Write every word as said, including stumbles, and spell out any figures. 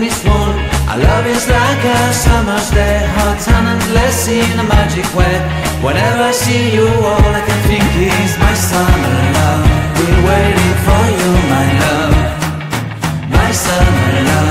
me swoon. Our love is like a summer's day, hot and endless in a magic way. Whenever I see you, all I can think is my summer love. We're waiting for you, my love, my summer love.